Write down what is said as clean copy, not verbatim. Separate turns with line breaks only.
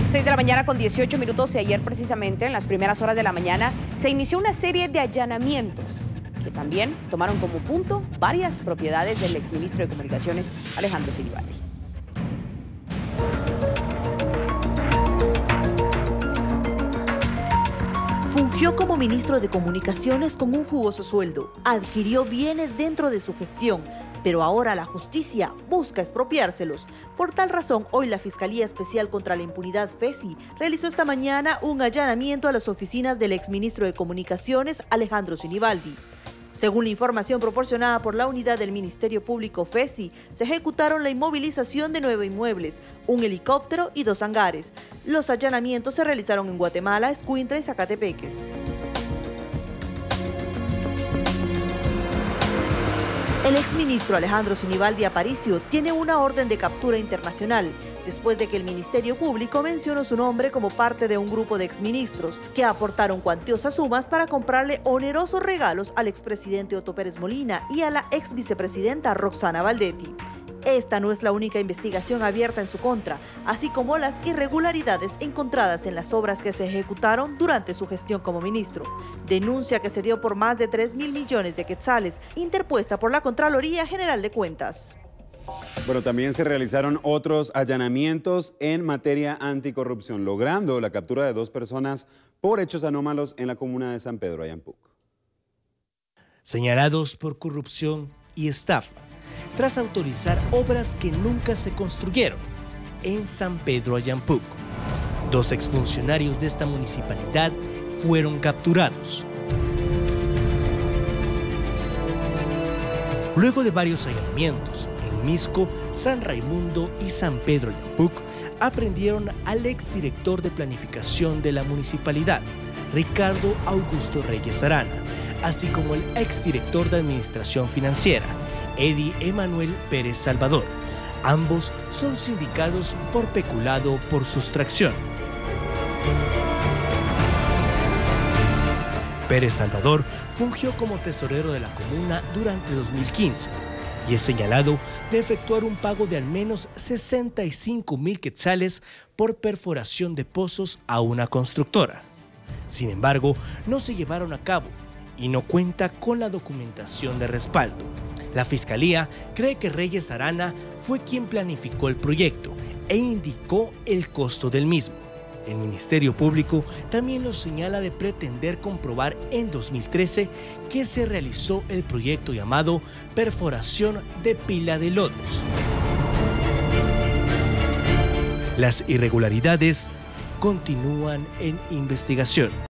6 de la mañana con 18 minutos y ayer precisamente en las primeras horas de la mañana se inició una serie de allanamientos que también tomaron como punto varias propiedades del exministro de Comunicaciones Alejandro Sinibaldi.
Fungió como ministro de Comunicaciones con un jugoso sueldo, adquirió bienes dentro de su gestión, pero ahora la justicia busca expropiárselos. Por tal razón, hoy la Fiscalía Especial contra la Impunidad, FESI, realizó esta mañana un allanamiento a las oficinas del exministro de Comunicaciones, Alejandro Sinibaldi. Según la información proporcionada por la unidad del Ministerio Público FESI, se ejecutaron la inmovilización de 9 inmuebles, un helicóptero y 2 hangares. Los allanamientos se realizaron en Guatemala, Escuintla y Zacatepeques. El exministro Alejandro Sinibaldi Aparicio tiene una orden de captura internacional, después de que el Ministerio Público mencionó su nombre como parte de un grupo de exministros que aportaron cuantiosas sumas para comprarle onerosos regalos al expresidente Otto Pérez Molina y a la exvicepresidenta Roxana Valdetti. Esta no es la única investigación abierta en su contra, así como las irregularidades encontradas en las obras que se ejecutaron durante su gestión como ministro. Denuncia que se dio por más de 3.000 millones de quetzales, interpuesta por la Contraloría General de Cuentas.
Bueno, también se realizaron otros allanamientos en materia anticorrupción, logrando la captura de 2 personas por hechos anómalos en la comuna de San Pedro Ayampuc.
Señalados por corrupción y estafa, tras autorizar obras que nunca se construyeron en San Pedro Ayampuc. 2 exfuncionarios de esta municipalidad fueron capturados. Luego de varios allanamientos en Misco, San Raimundo y San Pedro Ayampuc, aprendieron al exdirector de planificación de la municipalidad, Ricardo Augusto Reyes Arana, así como el exdirector de administración financiera, Eddie Emanuel Pérez Salvador. Ambos son sindicados por peculado por sustracción. Pérez Salvador fungió como tesorero de la comuna durante 2015 y es señalado de efectuar un pago de al menos 65.000 quetzales por perforación de pozos a una constructora. Sin embargo, no se llevaron a cabo y no cuenta con la documentación de respaldo. La Fiscalía cree que Reyes Arana fue quien planificó el proyecto e indicó el costo del mismo. El Ministerio Público también lo señala de pretender comprobar en 2013 que se realizó el proyecto llamado perforación de pila de lodos. Las irregularidades continúan en investigación.